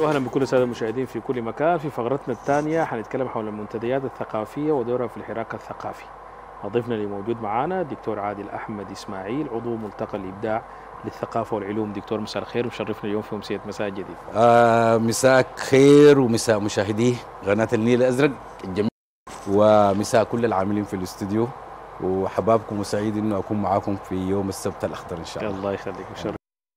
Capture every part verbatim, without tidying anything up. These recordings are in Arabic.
واهلا بكل الساده المشاهدين في كل مكان. في فقرتنا الثانيه حنتكلم حول المنتديات الثقافيه ودورها في الحراك الثقافي. ضيفنا اللي موجود معانا الدكتور عادل احمد اسماعيل، عضو ملتقى الابداع للثقافه والعلوم. دكتور مساء الخير، مشرفنا اليوم في امسيه مساء جديد. آه مساء خير ومساء مشاهدي قناه النيل الازرق الجميل، ومساء كل العاملين في الاستوديو، وحبابكم وسعيد انه اكون معاكم في يوم السبت الاخضر ان شاء الله. الله يخليك، مشرف.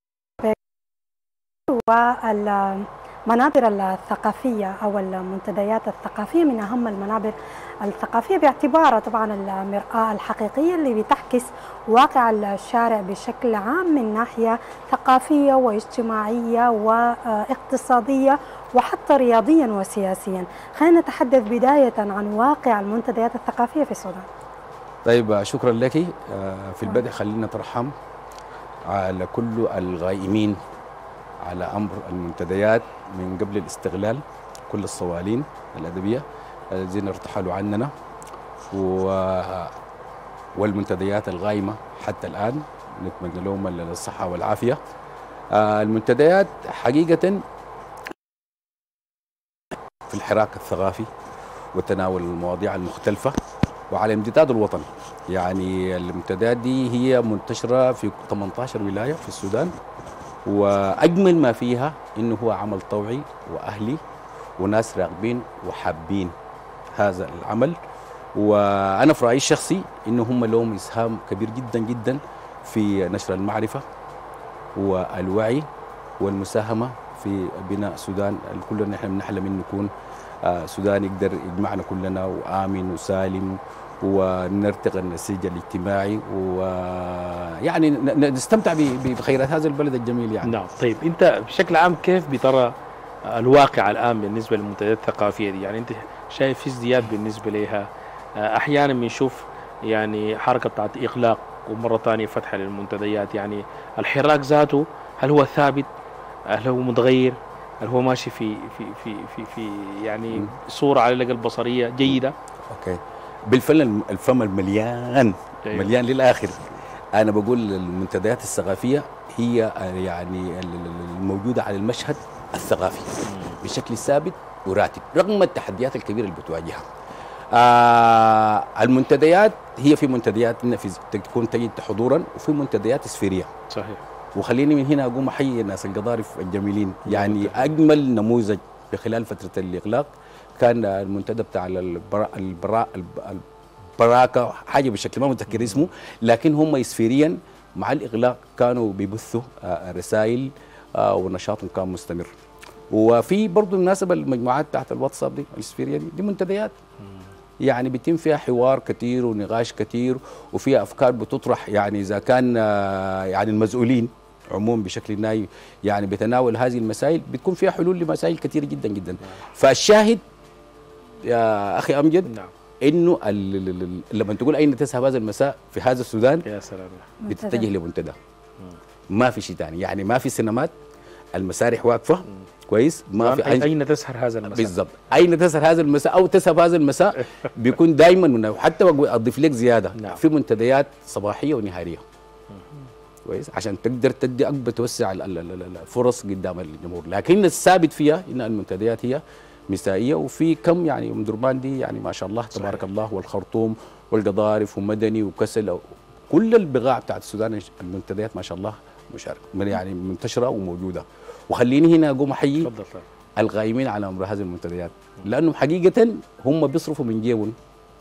والمنابر الثقافية أو المنتديات الثقافية من أهم المنابر الثقافية باعتبارها طبعا المرآة الحقيقية اللي بتعكس واقع الشارع بشكل عام من ناحية ثقافية واجتماعية واقتصادية وحتى رياضيا وسياسيا. خلينا نتحدث بداية عن واقع المنتديات الثقافية في السودان. طيب شكرا لك. في البدء خلينا نترحم على كل الغائمين على أمر المنتديات من قبل الاستغلال، كل الصوالين الأدبية الذين ارتحلوا عننا و... والمنتديات الغائمة حتى الآن نتمنى لهم الصحة والعافية. المنتديات حقيقة في الحراك الثقافي وتناول المواضيع المختلفة وعلى امتداد الوطن. يعني المنتديات دي هي منتشرة في ثمانية عشر ولاية في السودان، وأجمل ما فيها إنه هو عمل طوعي وأهلي وناس راغبين وحابين هذا العمل. وأنا في رأيي الشخصي إنه هم لهم إسهام كبير جدا جدا في نشر المعرفة والوعي والمساهمة في بناء سودان. كلنا نحن بنحلم إنه يكون سودان يقدر يجمعنا كلنا وآمن وسالم ونرتقي النسيج الاجتماعي ويعني نستمتع بخيرات هذا البلد الجميل يعني. نعم. طيب انت بشكل عام كيف بترى الواقع الان بالنسبه للمنتديات الثقافيه دي؟ يعني انت شايف في ازدياد بالنسبه لها؟ احيانا بنشوف يعني حركه بتاعت اغلاق ومره ثانيه فتح للمنتديات. يعني الحراك ذاته هل هو ثابت؟ هل هو متغير؟ هل هو ماشي في في في في, في يعني م. صوره على الاقل بصريه جيده؟ اوكي. بالفعل الفم المليان مليان للآخر. أنا بقول المنتديات الثقافية هي يعني الموجودة على المشهد الثقافي بشكل ثابت وراتب رغم التحديات الكبيرة اللي بتواجهها. آه المنتديات هي في منتديات تكون تجد حضورا وفي منتديات سفيرية. صحيح. وخليني من هنا أقوم أحيي الناس القضارف الجميلين. يعني أجمل نموذج في خلال فترة الإغلاق كان المنتدى بتاع البراء البراء البراكه حاجه بشكل ما متذكر اسمه، لكن هم اسفيريا مع الاغلاق كانوا بيبثوا رسائل ونشاطهم كان مستمر. وفي برضه بالمناسبه المجموعات تحت الواتساب دي الاسفيريه دي, دي منتديات يعني بيتم فيها حوار كثير ونقاش كثير وفيها افكار بتطرح. يعني اذا كان يعني المسؤولين عموما بشكل ناي يعني بتناول هذه المسائل بتكون فيها حلول لمسائل كثيره جدا جدا. فالشاهد يا اخي امجد نعم انه لما تقول اين تذهب هذا المساء في هذا السودان يا سلام بتتجه لمنتدى. ما في شيء ثاني، يعني ما في سينمات، المسارح واقفه كويس، ما في أين, اين تسهر هذا المساء بالضبط. اين تسهر هذا المساء او تذهب هذا المساء بيكون دائما. وحتى اضيف لك زياده نعم. في منتديات صباحيه ونهاريه كويس عشان تقدر تدي اكبر توسع الفرص قدام الجمهور. لكن الثابت فيها ان المنتديات هي مسائيه. وفي كم يعني ام درمان دي يعني ما شاء الله تبارك صحيح. الله والخرطوم والقضارف ومدني وكسل كل البقاع بتاعت السودان المنتديات ما شاء الله مشاركه يعني منتشره وموجوده. وخليني هنا اقوم احيي القائمين على امر هذه المنتديات لانهم حقيقه هم بيصرفوا من جيبهم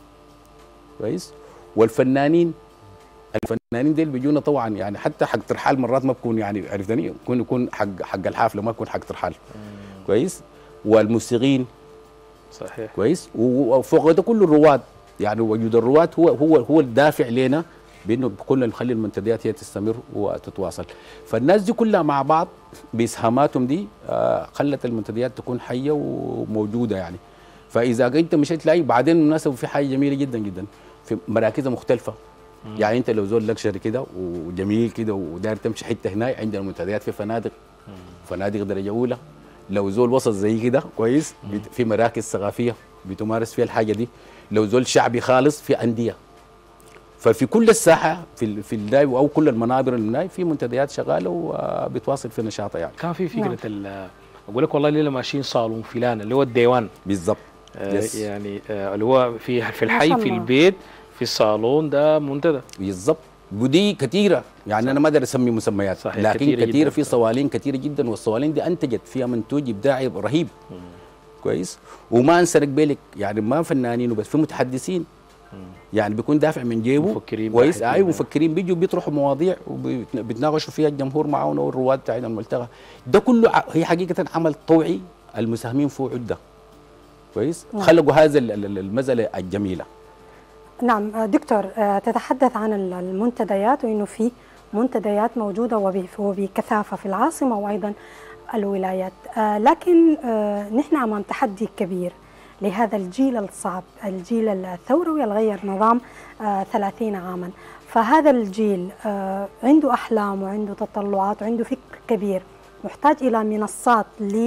كويس. والفنانين الفنانين ديل بيجونا طبعا يعني حتى حق ترحال مرات ما بكون يعني عرفتني يكون يكون حق حق الحفله ما يكون حق ترحال كويس. والموسيقيين صحيح كويس. وفوق ده كل الرواد يعني وجود الرواد هو هو هو الدافع لنا بانه كلنا نخلي المنتديات هي تستمر وتتواصل. فالناس دي كلها مع بعض باسهاماتهم دي آه خلت المنتديات تكون حيه وموجوده يعني. فاذا انت مشيت تلاقي بعدين بالمناسبه في حاجه جميله جدا جدا في مراكز مختلفه. مم. يعني انت لو زول لكشري كده وجميل كده وداير تمشي حته هنا عندنا المنتديات في فنادق مم. فنادق درجه اولى. لو زول وسط زي كده كويس في مراكز ثقافيه بتمارس فيها الحاجه دي. لو زول شعبي خالص في انديه. ففي كل الساحه في في الناي او كل المنابر الناي في منتديات شغاله وبتواصل في نشاطها يعني. كان في فكره اقول لك والله ليله ماشيين صالون فلان اللي هو الديوان بالظبط. آه يس. يعني آه اللي هو في في ما الحي شاء في الله. البيت في الصالون ده منتدى. بالظبط. ودي كثيره يعني انا ما اقدر اسمي مسميات، صحيح، لكن كثيرة كثيره, جداً. في صوالين كثيره جدا، والصوالين دي انتجت فيها منتوج ابداعي رهيب. كويس. وما انسرق بالك يعني ما فنانين وبس، في متحدثين يعني بيكون دافع من جيبه مفكرين كويس. باحثين. اي مفكرين بيجوا بيطرحوا مواضيع وبيتناقشوا فيها الجمهور معاهم والرواد بتاعنا الملتقى. ده كله ع- هي حقيقه عمل طوعي المساهمين فيه عده. كويس. نعم. خلقوا هذا ال- ال- المزله الجميله. نعم آه، دكتور آه، تتحدث عن ال- المنتديات وانه في منتديات موجوده وب- وبكثافه في العاصمه وايضا الولايات، آه، لكن آه، نحن امام تحدي كبير لهذا الجيل الصعب، الجيل الثوروي الغير نظام آه، ثلاثين عاما. فهذا الجيل آه، عنده احلام وعنده تطلعات وعنده فكر كبير، محتاج الى منصات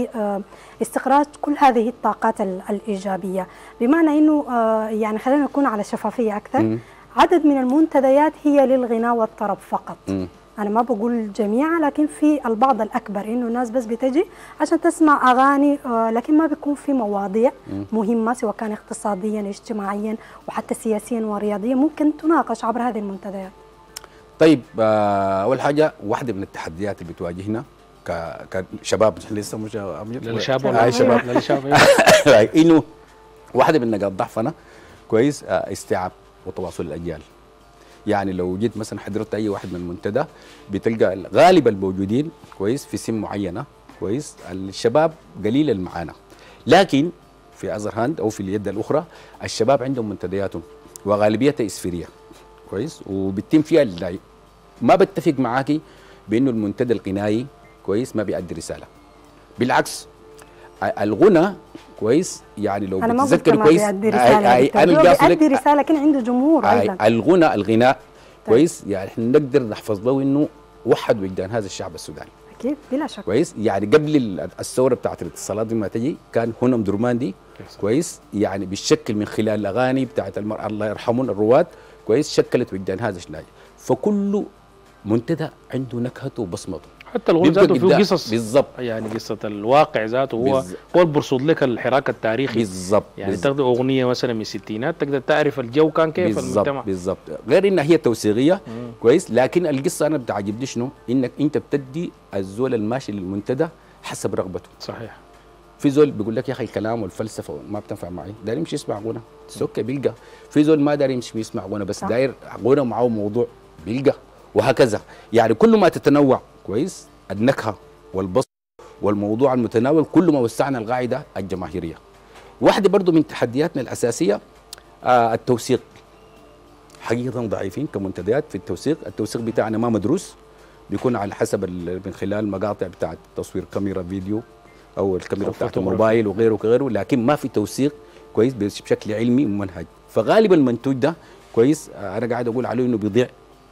لاستخراج كل هذه الطاقات ال- الايجابيه، بمعنى انه آه، يعني خلينا نكون على شفافيه اكثر. مم. عدد من المنتديات هي للغناء والطرب فقط. مم. أنا ما بقول جميعا، لكن في البعض الأكبر إنه الناس بس بتجي عشان تسمع أغاني، آه، لكن ما بيكون في مواضيع مهمة سواء كان اقتصاديا اجتماعيا وحتى سياسيا ورياضيا ممكن تناقش عبر هذه المنتديات. طيب آه، اول حاجه واحده من التحديات اللي بتواجهنا ك- كشباب لسه مش للشباب آه شباب للشباب انه واحده من نقاط ضعفنا كويس آه، استيعاب وتواصل الاجيال. يعني لو جيت مثلا حضرت اي واحد من المنتدى بتلقى غالب الموجودين كويس في سن معينه كويس، الشباب قليل اللي معانا، لكن في اذر هاند او في اليد الاخرى الشباب عندهم منتدياتهم وغالبيتها اسفيريه كويس، وبتتم فيها اللعب. ما بتفق معاكي بانه المنتدى الغنائي كويس ما بيأدي رساله، بالعكس الغنى كويس يعني لو أنا ما قلت بتتذكر ما كويس بيأدي رسالة، أي- دكتور. أنا هو القاصد لك- بيأدي رسالة لكن عنده جمهور أي أيضا. الغنى الغناء كويس يعني احنا نقدر نحفظ له انه وحد وجدان هذا الشعب السوداني أكيد بلا شك. كويس. يعني قبل ال- الثوره بتاعت الاتصالات دي ما تجي كان هنا درمان دي كويس يعني بالشكل من خلال الاغاني بتاعت المرأة الله يرحمهم الرواد كويس شكلت وجدان هذا الشيء. فكل منتدى عنده نكهته وبصمته. حتى الغنى بيبقى ذاته فيه قدام. قصص بالظبط يعني قصة الواقع ذاته هو بالز- هو اللي بيرصد لك الحراك التاريخي. بالظبط يعني بالظبط. تاخذ أغنية مثلا من الستينات تقدر تعرف الجو كان كيف بالظبط المجتمع. بالظبط. غير انها هي توثيقيه كويس، لكن القصه انا بتعجبني شنو؟ انك انت بتدي الزول الماشي للمنتدى حسب رغبته. صحيح. في زول بيقول لك يا اخي الكلام والفلسفه ما بتنفع معي، داير يمشي يسمع غنى اوكي بيلقى. في زول ما داير يمشي يسمع غنى بس صح. داير غنى معه موضوع بيلقى، وهكذا. يعني كل ما تتنوع كويس النكهه والبسط والموضوع المتناول كل ما وسعنا القاعده الجماهيريه. واحده برضو من تحدياتنا الاساسيه آه التوثيق. حقيقه ضعيفين كمنتديات في التوثيق، التوثيق بتاعنا ما مدروس، بيكون على حسب ال- من خلال مقاطع بتاعت تصوير كاميرا فيديو او الكاميرا أو بتاعت فوتوغرافي. الموبايل وغيره وغيره، لكن ما في توثيق كويس بشكل علمي ومنهج. فغالبا المنتوج ده كويس آه، انا قاعد اقول عليه انه بيضيع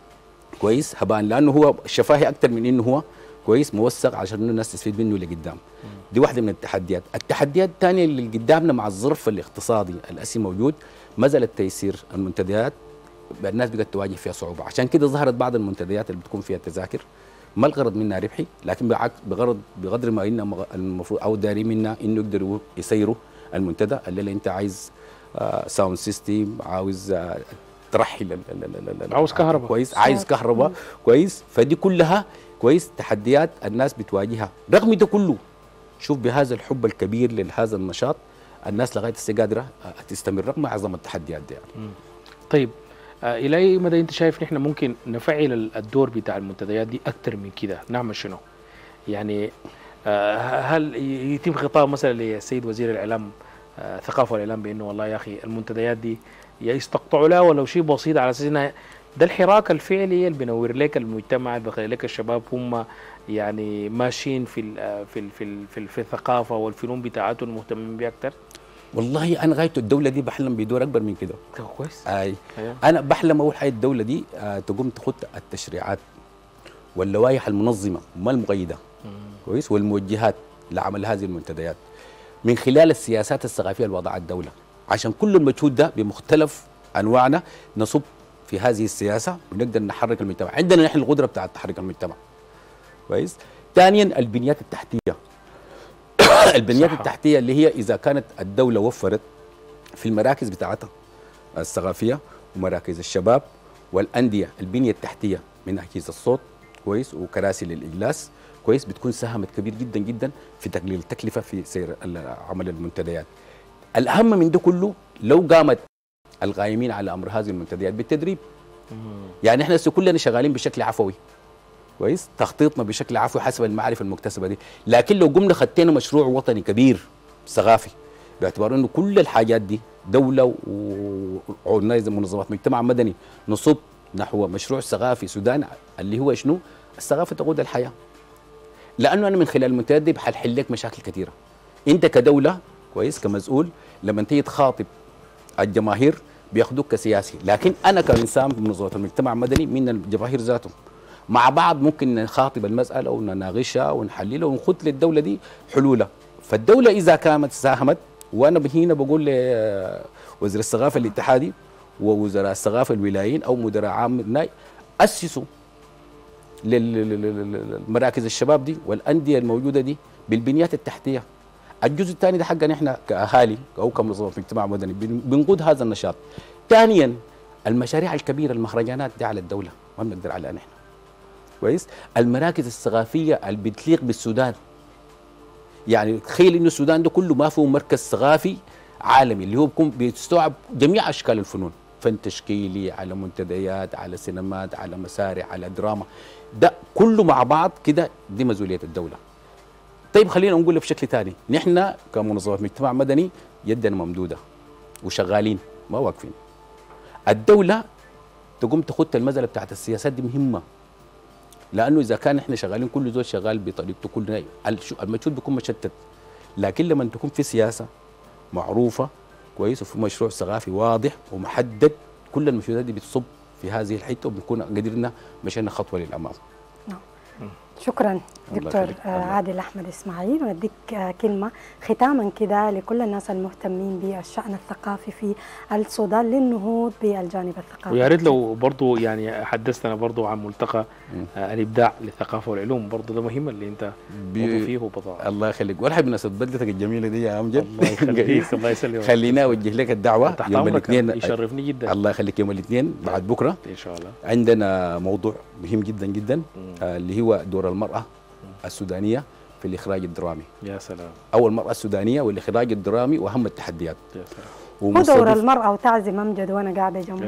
كويس هبان، لانه هو شفاهي اكثر من انه هو كويس موثق عشان إنه الناس تستفيد منه لقدام. دي واحده من التحديات. التحديات الثانيه اللي قدامنا مع الظرف الاقتصادي الاسي موجود، مساله تيسير المنتديات الناس بقت تواجه فيها صعوبه، عشان كده ظهرت بعض المنتديات اللي بتكون فيها تذاكر ما الغرض منها ربحي، لكن بالعكس بغرض بقدر ما ان المفروض او داري منها انه يقدروا يسيروا المنتدى. اللي انت عايز آه ساوند سيستم، عاوز آه ترحل ال- ال- ال- ال- عاوز كهرباء. كويس، عايز كهرباء كويس. فدي كلها كويس تحديات الناس بتواجهها. رغم ده كله شوف بهذا الحب الكبير لهذا النشاط الناس لغايه هسه قادره آه، تستمر رغم اعظم التحديات دي يعني. طيب آه الى اي مدى انت شايف نحن ممكن نفعل ال- الدور بتاع المنتديات دي اكثر من كده؟ نعمل شنو؟ يعني آه هل ي- يتم خطاب مثلا للسيد وزير الاعلام آه الثقافه والاعلام بانه والله يا اخي المنتديات دي يا يستقطعوا لها ولو شيء بسيط على اساس انها ده الحراك الفعلي اللي بينور لك المجتمع، اللي بيخلي لك الشباب هم يعني ماشيين في ال في ال في ال في, ال في الثقافه والفنون بتاعتهم المهتمين بها اكثر. والله انا غايته الدوله دي بحلم بدور اكبر من كده. ده كويس. اي أيوه. انا بحلم اول حاجه الدوله دي آه تقوم تخط التشريعات واللوائح المنظمه ما المقيده كويس والموجهات لعمل هذه المنتديات من خلال السياسات الثقافيه اللي وضعها الدوله، عشان كل المجهود ده بمختلف انواعنا نصب في هذه السياسه ونقدر نحرك المجتمع. عندنا نحن القدره بتاعت تحرك المجتمع كويس. ثانيا البنيات التحتيه البنيات صح. التحتيه اللي هي اذا كانت الدوله وفرت في المراكز بتاعتها الثقافيه ومراكز الشباب والانديه البنيه التحتيه من اجهزه الصوت كويس وكراسي للاجلاس كويس، بتكون ساهمت كبير جدا جدا في تقليل التكلفه في سير عمل المنتديات. الاهم من ده كله لو قامت القائمين على امر هذه المنتديات بالتدريب. يعني احنا كلنا شغالين بشكل عفوي كويس، تخطيطنا بشكل عفوي حسب المعرفه المكتسبه دي، لكن لو قمنا خدينا مشروع وطني كبير ثقافي باعتبار انه كل الحاجات دي دوله ومنظمات مجتمع مدني نصب نحو مشروع ثقافي سوداني اللي هو شنو؟ الثقافه تقود الحياه. لانه انا من خلال المنتديات دي بحل لك مشاكل كثيره. انت كدوله كويس كمسؤول لما تيجي تخاطب الجماهير بياخذوك كسياسي، لكن انا كانسان بمنظمه المجتمع المدني من الجماهير ذاتهم مع بعض ممكن نخاطب المساله ونناقشها ونحللها ونخط للدوله دي حلولها. فالدوله اذا كانت ساهمت، وانا هنا بقول لوزير الثقافه الاتحادي ووزراء الثقافه الولايين او مدراء عام الناي اسسوا للمراكز الشباب دي والانديه الموجوده دي بالبنيات التحتيه. الجزء الثاني ده حقنا احنا كاهالي او كمنظمه مجتمع مدني بنقود هذا النشاط. ثانيا المشاريع الكبيره المهرجانات دي على الدوله ما بنقدر عليها نحن كويس. المراكز الثقافيه اللي بتليق بالسودان، يعني تخيل انه السودان ده كله ما فيه مركز ثقافي عالمي اللي هو بيكون بيستوعب جميع اشكال الفنون، فن تشكيلي على منتديات على سينمات على مسارح على دراما، ده كله مع بعض كده دي مسؤوليه الدوله. طيب خلينا نقول بشكل ثاني، نحن كمنظمه مجتمع مدني يدنا ممدوده وشغالين ما واقفين. الدوله تقوم تخط المساله بتاعت السياسات دي مهمه، لانه اذا كان احنا شغالين كل زول شغال بطريقته كلنا المجهود بيكون مشتت، لكن لما تكون في سياسه معروفه كويس وفي مشروع ثقافي واضح ومحدد كل المجهودات دي بتصب في هذه الحته وبنكون قدرنا مشينا خطوه للامام. نعم. شكرا دكتور عادل احمد اسماعيل، ونديك كلمه ختاما كده لكل الناس المهتمين بالشان الثقافي في السودان للنهوض بالجانب الثقافي. ويا ريت لو برضه يعني حدثنا برضه عن ملتقى الابداع للثقافه والعلوم، برضه ده مهم اللي انت برضه فيه وبضاعه. الله يخليك، ولا حب بمناسبه بدلتك الجميله دي يا امجد. الله يخليك الله يسلمك. خلينا اوجه لك الدعوه يوم الاثنين، يشرفني جدا. الله يخليك، يوم الاثنين بعد بكره ان شاء الله عندنا موضوع مهم جدا جدا آه اللي هو دور المراه السودانيه في الاخراج الدرامي. يا سلام. اول المراه السودانيه والاخراج الدرامي واهم التحديات. يا سلام. ودور المراه وتعزم امجد وانا قاعده جنبه.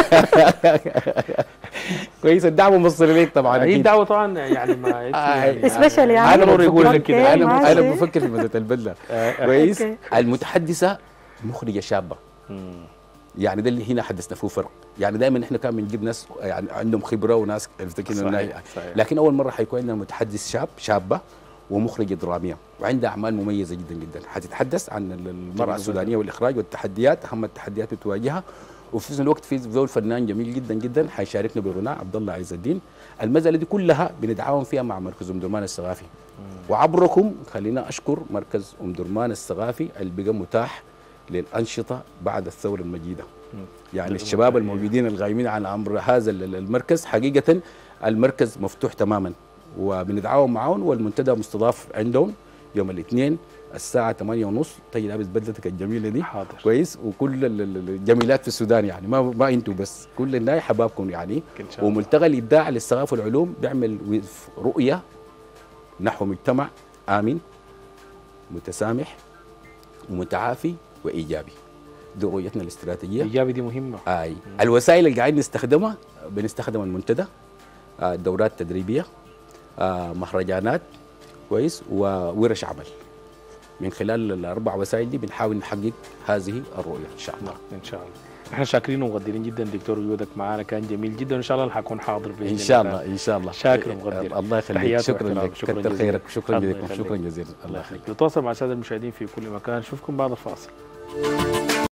كويس، الدعوه موصله ليك طبعا. هي الدعوه طبعا يعني ما سبيشال يعني انا بقول لك كده، انا انا ماشي. بفكر في مساله البدله. كويس. المتحدثه مخرجه شابه، يعني ده اللي هنا حدثنا فيه فرق. يعني دائما احنا كان بنجيب ناس يعني عندهم خبره وناس افتكرنا، لكن اول مره حيكون عندنا متحدث شاب شابه ومخرجه دراميه وعندها اعمال مميزه جدا جدا، حتتحدث عن المراه السودانيه والاخراج والتحديات، اهم التحديات اللي بتواجهها. وفي نفس الوقت في ذول فنان جميل جدا جدا حيشاركنا بغناء عبد الله عز الدين. المساله دي كلها بنتعاون فيها مع مركز ام درمان الثقافي، وعبركم خلينا اشكر مركز ام درمان الثقافي اللي بقى متاح للانشطه بعد الثوره المجيده. يعني الشباب الموجودين الغايمين عن امر هذا المركز حقيقه المركز مفتوح تماما وبنتعاون معاهم، والمنتدى مستضاف عندهم يوم الاثنين الساعه ثمانية ونص. تجي لابس بدلتك الجميله دي. حاضر. كويس. وكل الجميلات في السودان يعني ما ما انتم بس، كل الناس حبابكم يعني. وملتقى الابداع للثقافه والعلوم بيعمل رؤيه نحو مجتمع امن متسامح ومتعافي وايجابي. دي رؤيتنا الاستراتيجيه. ايجابي دي مهمه. اي مم. الوسائل اللي قاعدين نستخدمها بنستخدم المنتدى، دورات تدريبيه، مهرجانات كويس، وورش عمل. من خلال الاربع وسائل دي بنحاول نحقق هذه الرؤيه ان شاء الله. ان شاء الله. احنا شاكرين ومقدرين جدا دكتور وجودك معنا، كان جميل جدا، وان شاء الله حكون حاضر باذن الله. ان شاء الله ان شاء الله. شاكر ومقدر. الله يخليك. شكرا لك، كثر خيرك، شكرا لكم، شكرا جزيلا. الله يخليك. نتواصل مع الساده المشاهدين في كل مكان، نشوفكم بعد الفاصل.